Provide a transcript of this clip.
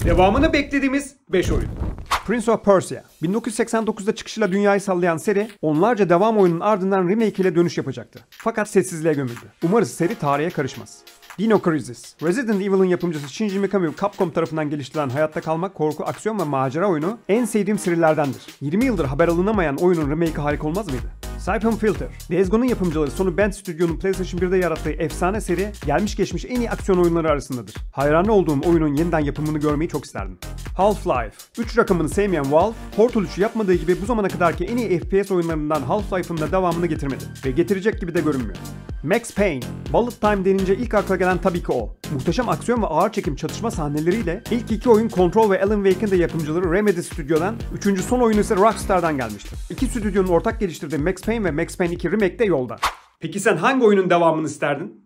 Devamını beklediğimiz 5 oyun. Prince of Persia, 1989'da çıkışıyla dünyayı sallayan seri, onlarca devam oyunun ardından remake ile dönüş yapacaktı. Fakat sessizliğe gömüldü. Umarız seri tarihe karışmaz. Dino Crisis, Resident Evil'ın yapımcısı Shinji Mikami Capcom tarafından geliştirilen hayatta kalmak, korku, aksiyon ve macera oyunu en sevdiğim serilerdendir. 20 yıldır haber alınamayan oyunun remake'i harika olmaz mıydı? Siphon Filter, Days Gone'un yapımcıları Sony Bend Studio'nun PlayStation 1'de yarattığı efsane seri, gelmiş geçmiş en iyi aksiyon oyunları arasındadır. Hayranı olduğum oyunun yeniden yapımını görmeyi çok isterdim. Half-Life, 3 rakamını sevmeyen Valve, Portal 3'ü yapmadığı gibi bu zamana kadarki en iyi FPS oyunlarından Half-Life'ın da devamını getirmedi. Ve getirecek gibi de görünmüyor. Max Payne, Bullet Time denince ilk akla gelen tabii ki o. Muhteşem aksiyon ve ağır çekim çatışma sahneleriyle ilk iki oyun Control ve Alan Wake'in de yapımcıları Remedy Studio'dan, üçüncü son oyunu ise Rockstar'dan gelmiştir. İki stüdyonun ortak geliştirdiği Max Payne ve Max Payne 2 Remake de yolda. Peki sen hangi oyunun devamını isterdin?